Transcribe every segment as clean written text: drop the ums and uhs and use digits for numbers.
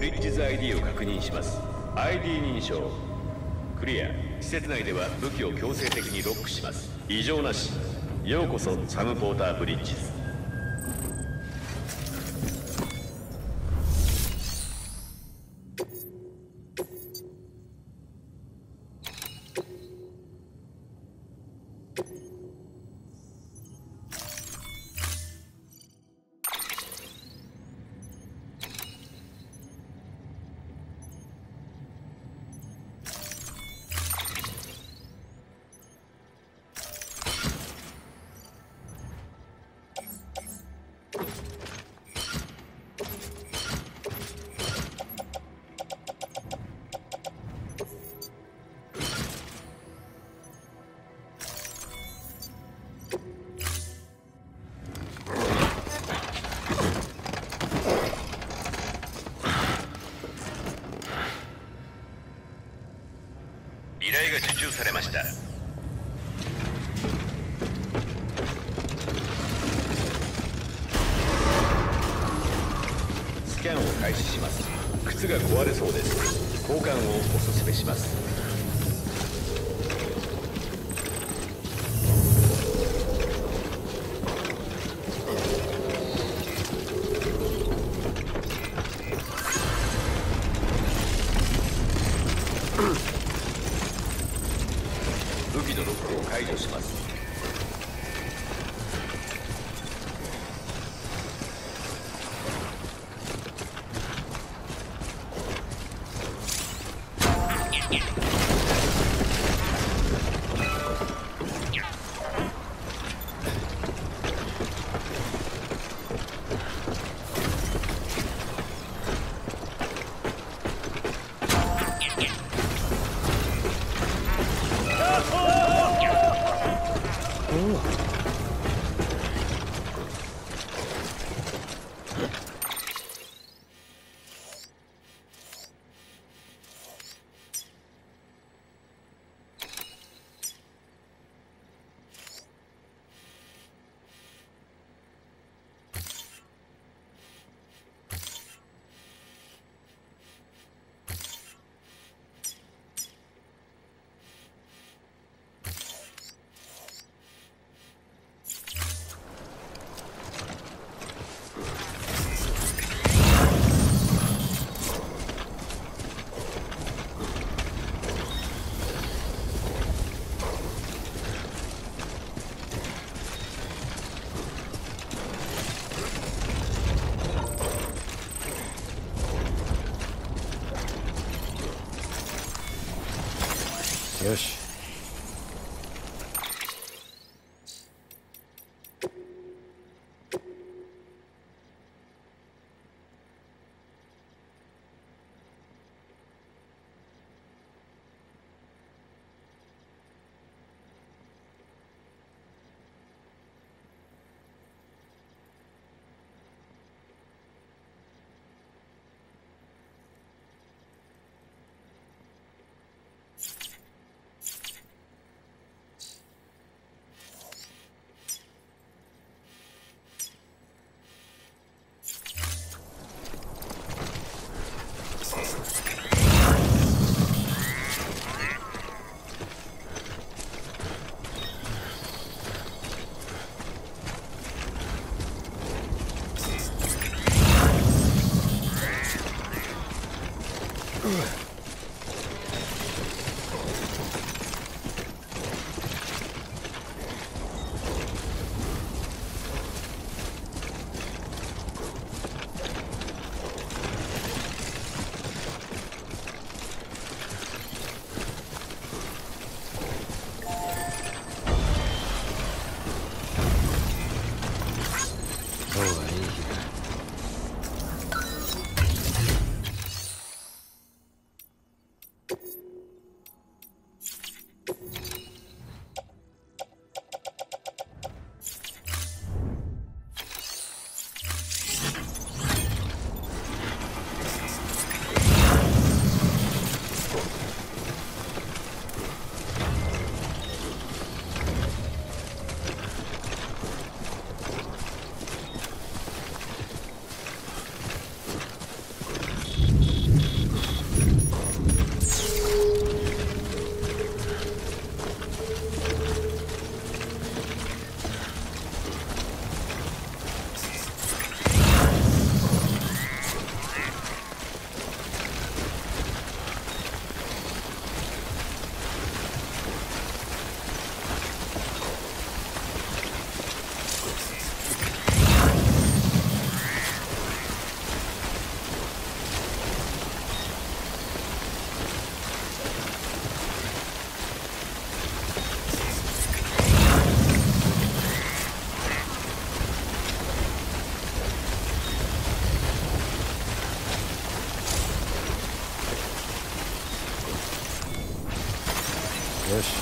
リッジズ ID を確認します。 ID 認証クリア。施設内では武器を強制的にロックします。異常なし。ようこそサム・ポーター・ブリッジズ。依頼が受注されました。スキャンを開始します。靴が壊れそうです。交換をお勧めします。武器のロックを解除します。 よし。 よし。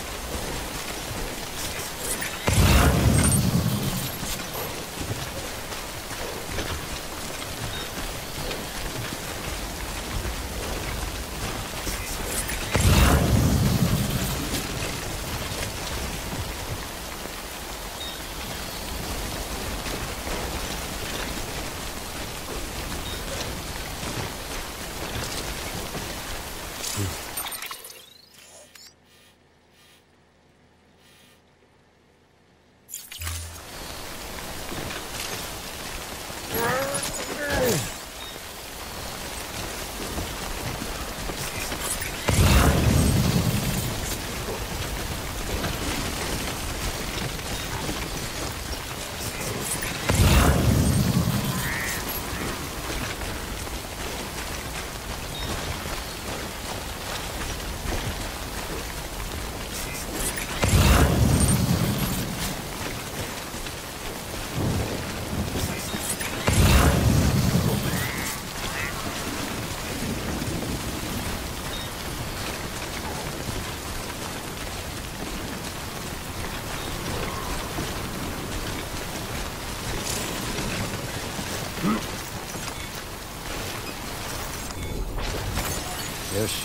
よし。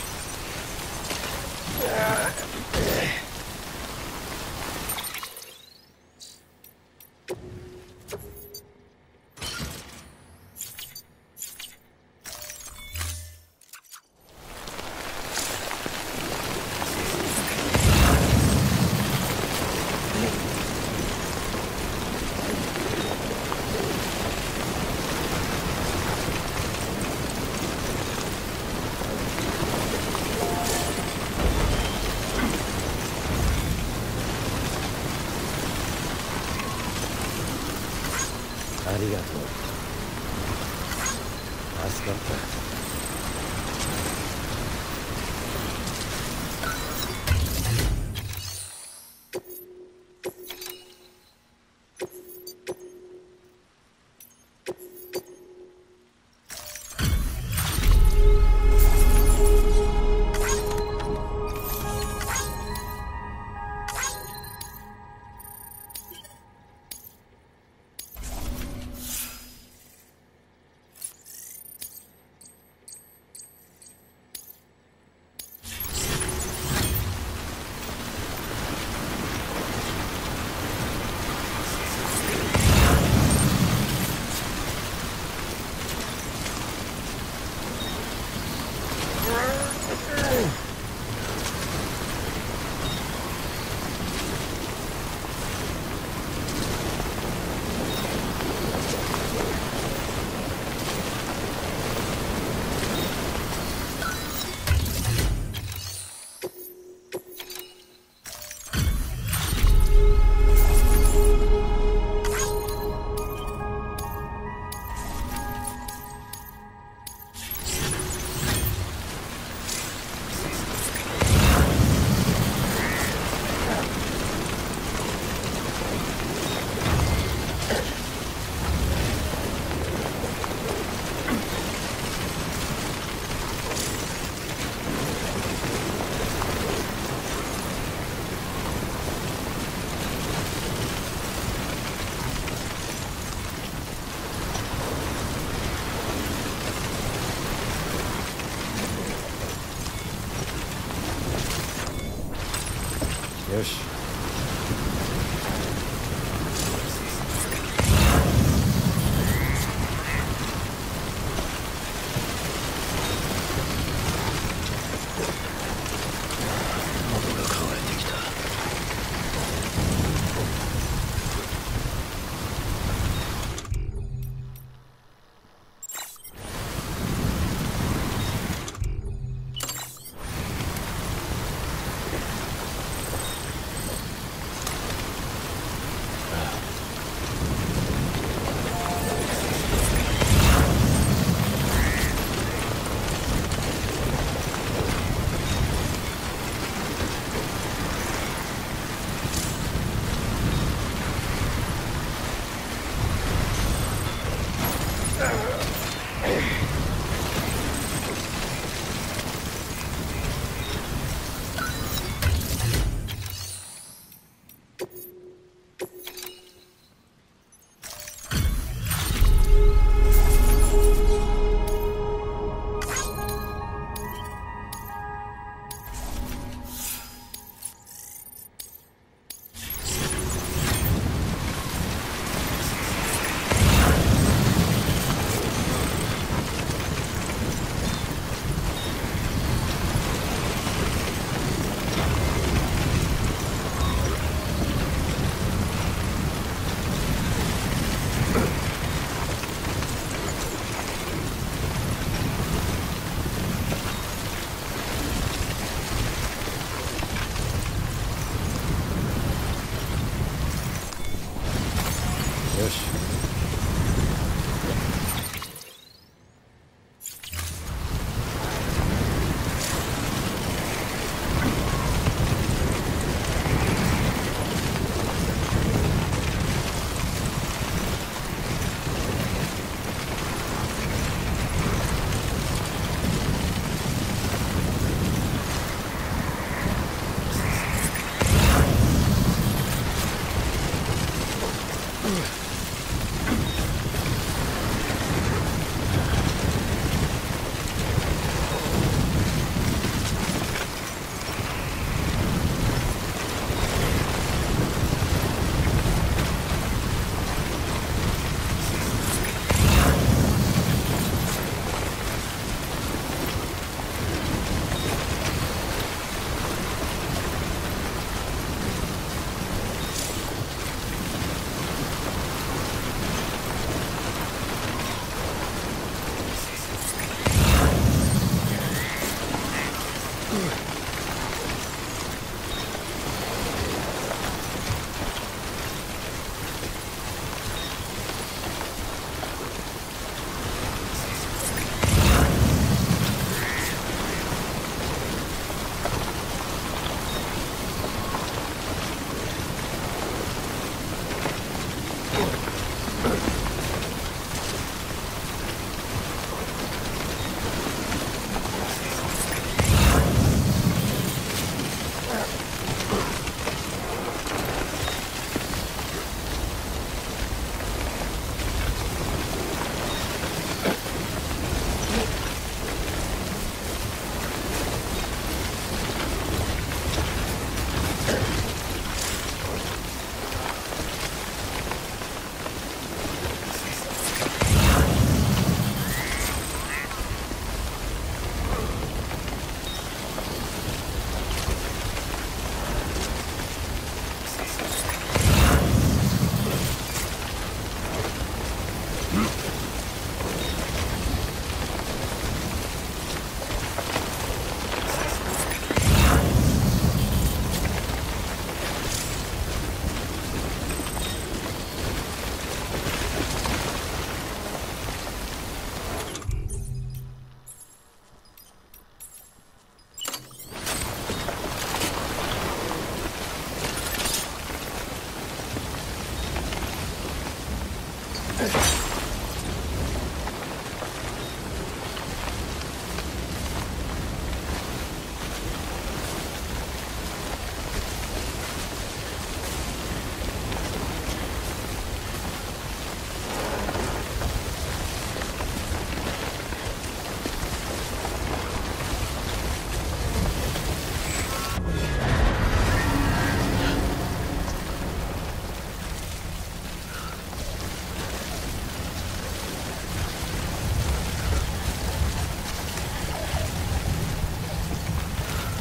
ありがとう。助かった。よし。 喉が渇いてきた。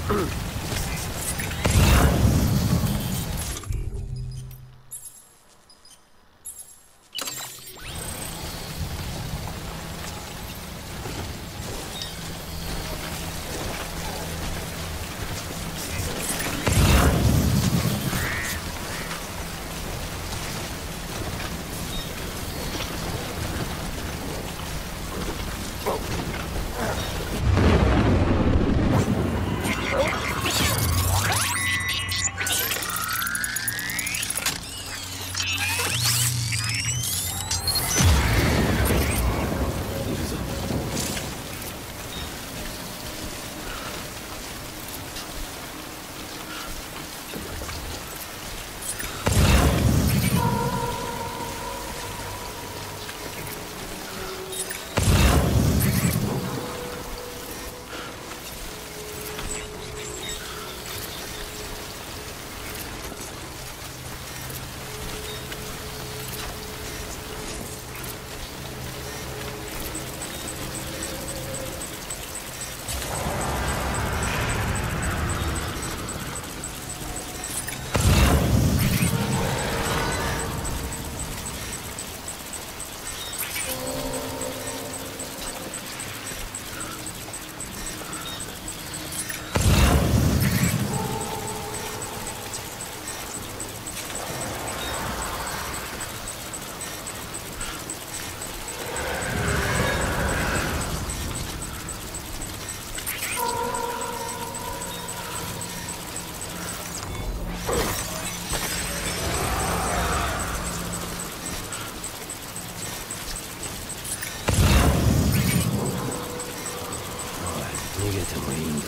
逃げてもいいんだぞ。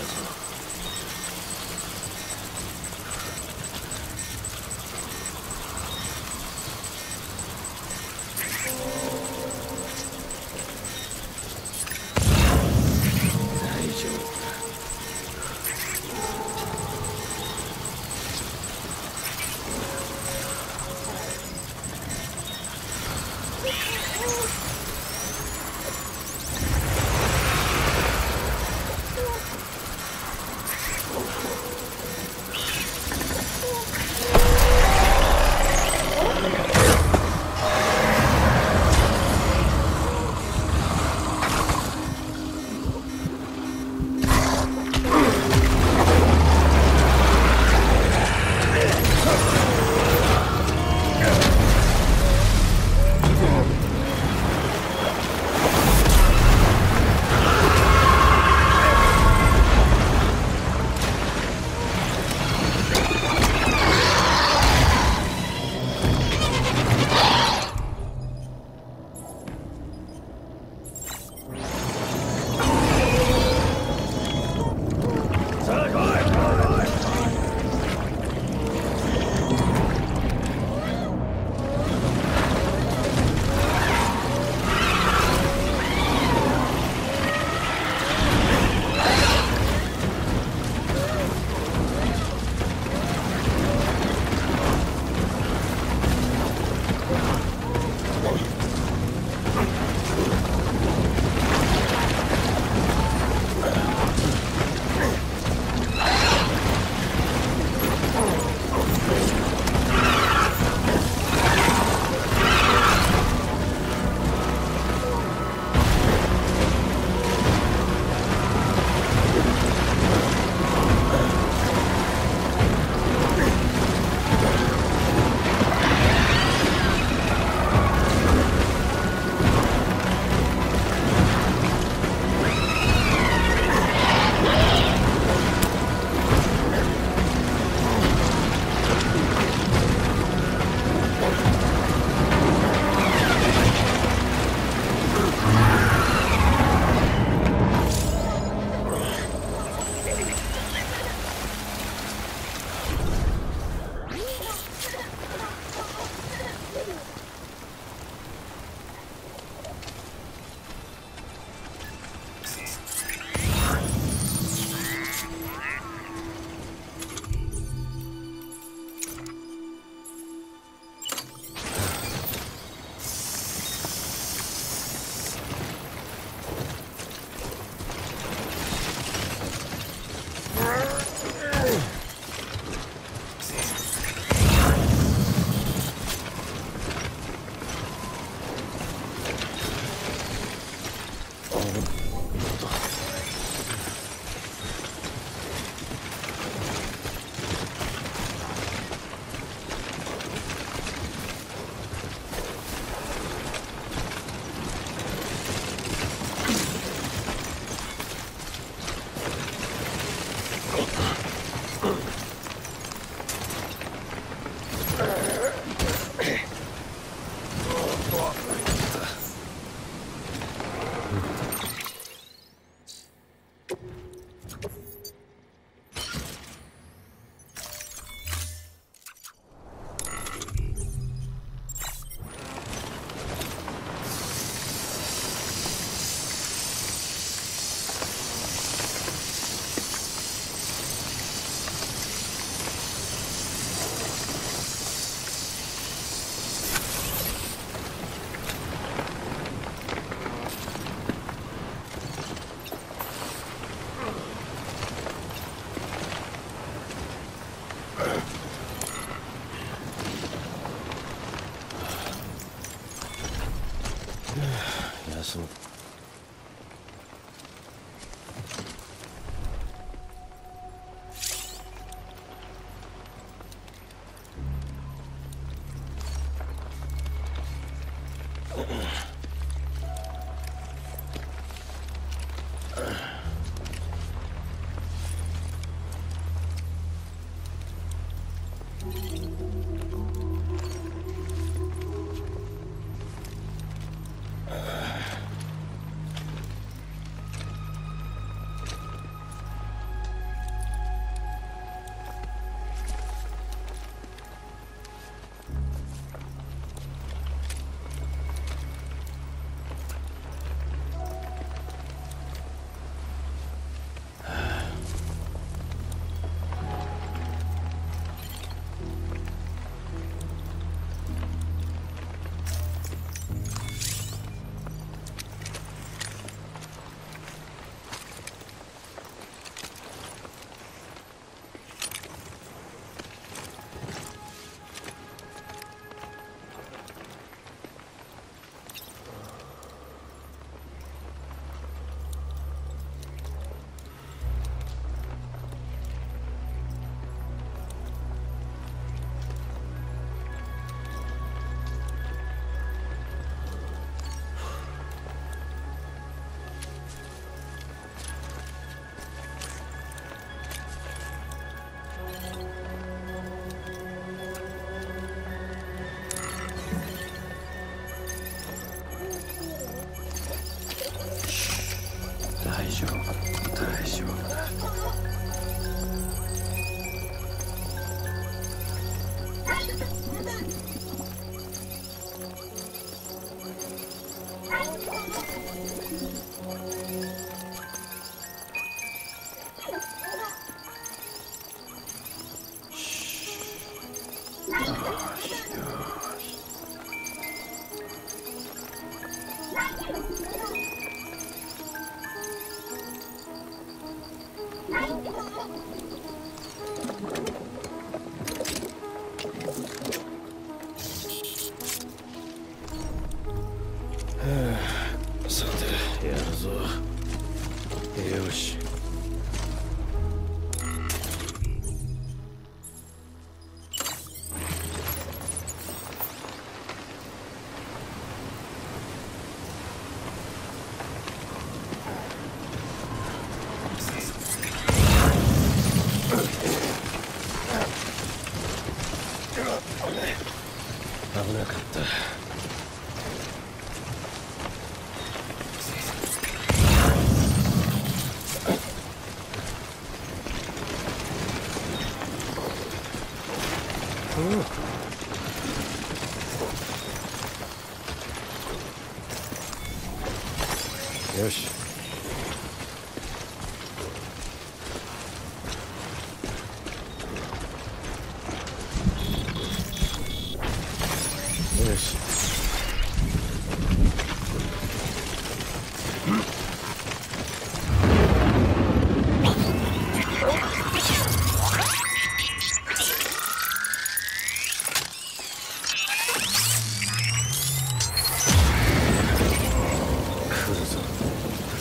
大丈夫だ。 大丈夫、大丈夫だ。さて、やるぞ。よし。危なかった。 よし。よし。来るぞ。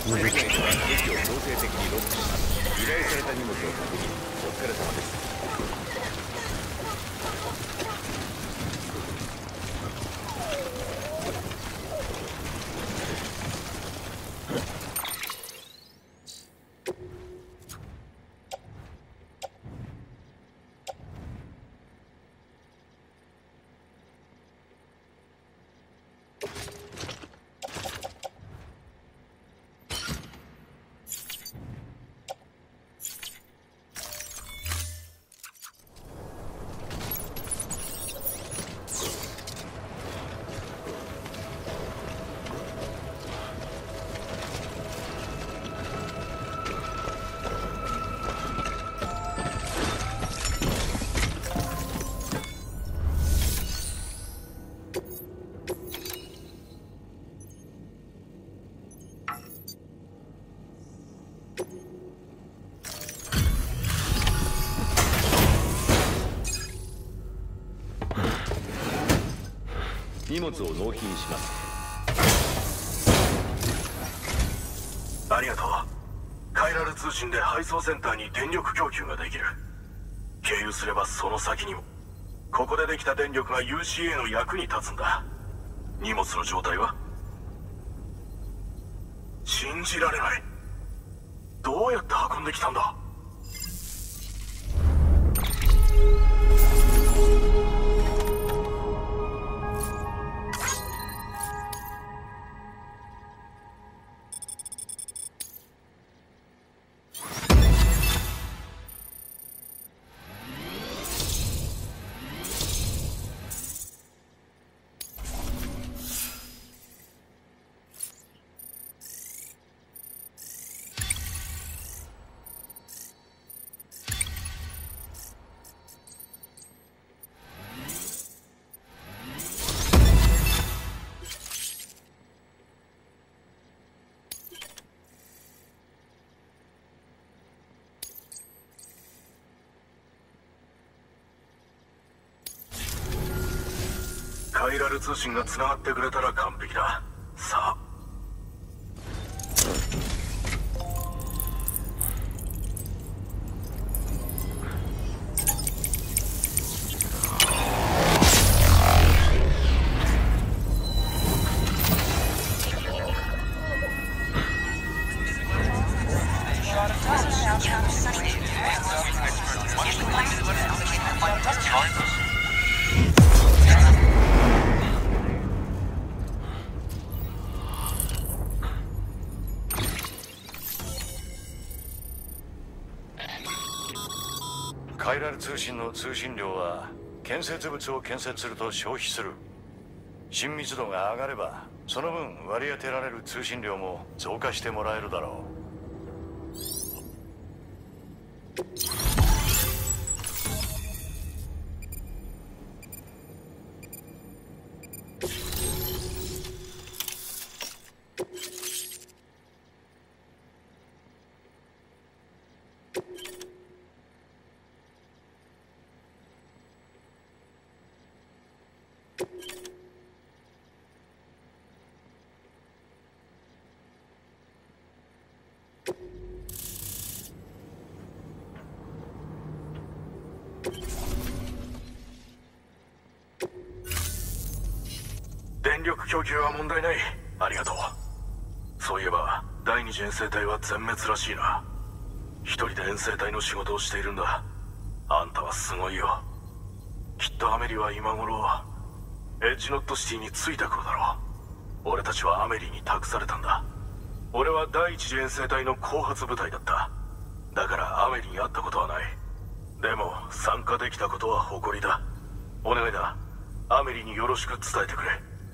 施設内では武器を強制的にロックします。依頼された荷物を確認。お疲れ様です。荷物を納品します。 ありがとう。カイラル通信で配送センターに電力供給ができる。経由すればその先にも。ここでできた電力が UCA の役に立つんだ。荷物の状態は？信じられない。どうやって運んできたんだ？カイラル通信が繋がってくれたら完璧だ。さあ。 カイラル通信の通信量は建設物を建設すると消費する。親密度が上がればその分割り当てられる通信量も増加してもらえるだろう。 電力供給は問題ない。ありがとう。そういえば第二次遠征隊は全滅らしいな。一人で遠征隊の仕事をしているんだ。あんたはすごいよ。きっとアメリは今頃エッジノットシティに着いた頃だろう。俺たちはアメリに託されたんだ。俺は第一次遠征隊の後発部隊だった。だからアメリに会ったことはない。でも参加できたことは誇りだ。お願いだ。アメリによろしく伝えてくれ。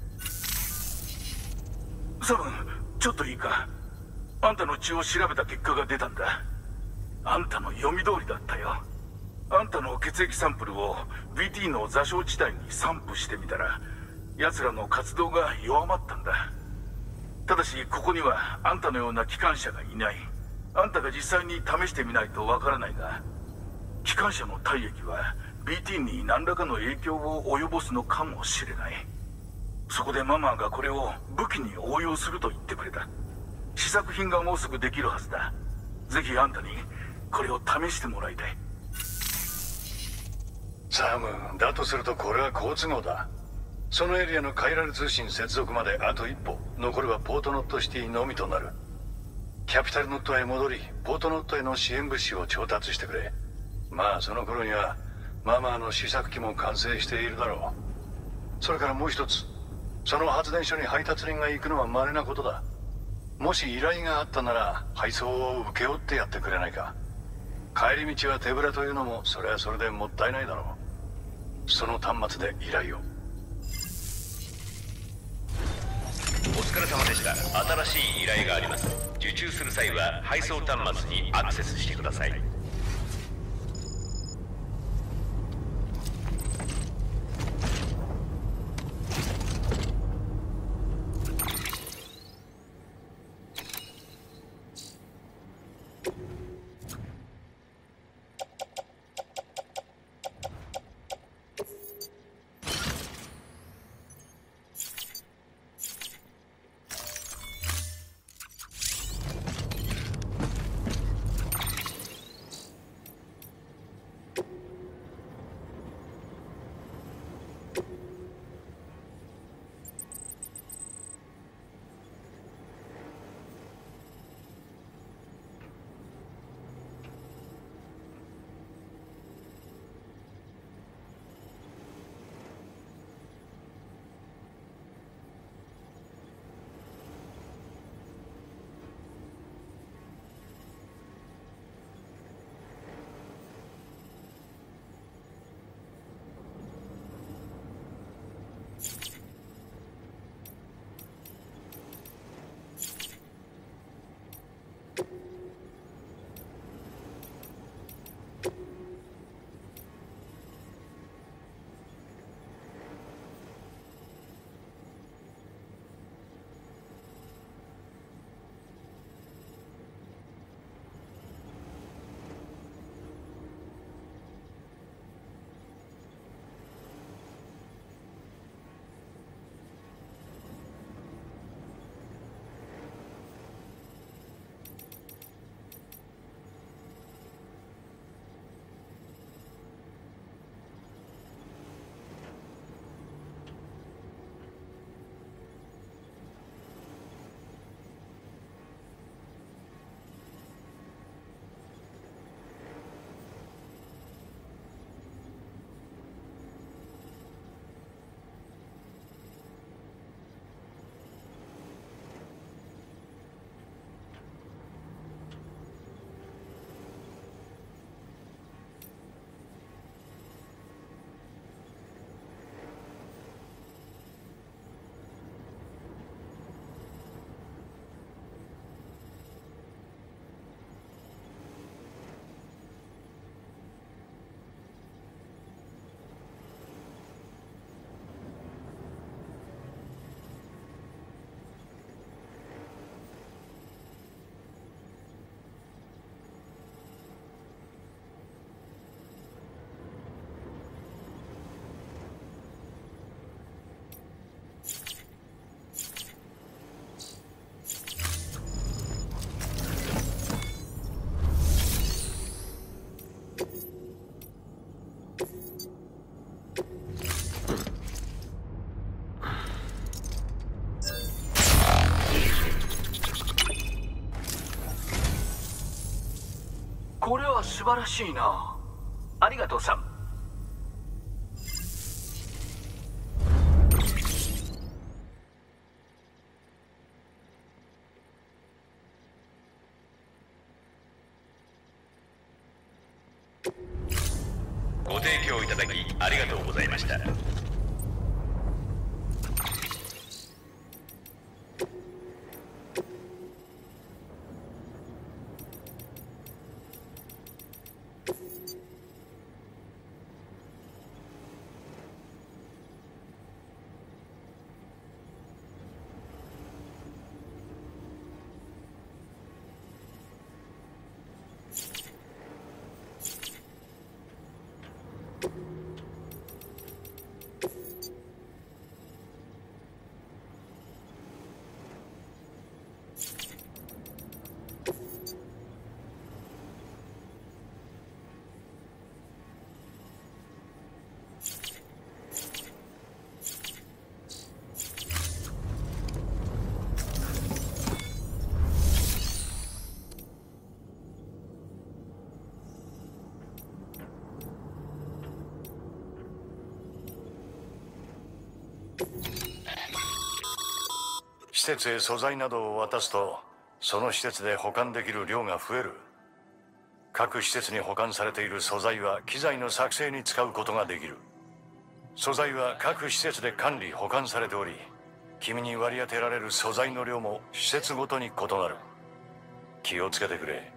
サブン、ちょっといいか。あんたの血を調べた結果が出たんだ。あんたの読み通りだったよ。あんたの血液サンプルを BT の座礁地帯に散布してみたら、奴らの活動が弱まったんだ。ただしここにはあんたのような機関車がいない。あんたが実際に試してみないとわからないが、機関車の体液は BT に何らかの影響を及ぼすのかもしれない。そこでママがこれを武器に応用すると言ってくれた。 試作品がもうすぐできるはずだ。ぜひあんたにこれを試してもらいたい。 サム、だとするとこれは好都合だ。そのエリアのカイラル通信接続まであと一歩。残るはポートノットシティのみとなる。キャピタルノットへ戻り、ポートノットへの支援物資を調達してくれ。まあその頃にはママの試作機も完成しているだろう。それからもう一つ、その発電所に配達人が行くのは稀なことだ。もし依頼があったなら配送を請け負ってやってくれないか。帰り道は手ぶらというのもそれはそれでもったいないだろう。その端末で依頼を。 お疲れ様でした。新しい依頼があります。受注する際は配送端末にアクセスしてください。 これは素晴らしいな。ありがとう、サム。 ご提供いただきありがとうございました。 設へ素材などを渡すと、その施設で保管できる量が増える。各施設に保管されている素材は機材の作成に使うことができる。素材は各施設で管理保管されており、君に割り当てられる素材の量も施設ごとに異なる。気をつけてくれ。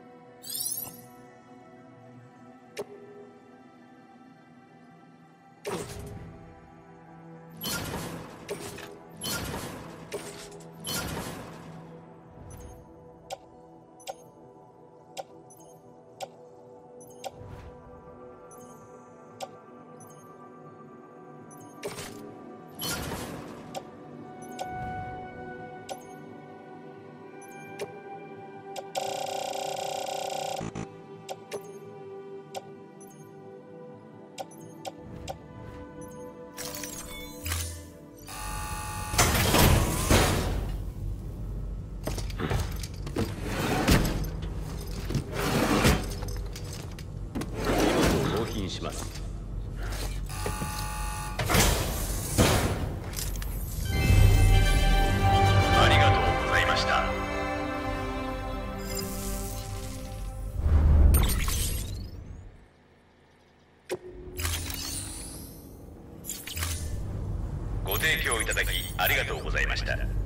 します。 ありがとうございました。 ご提供いただきありがとうございました。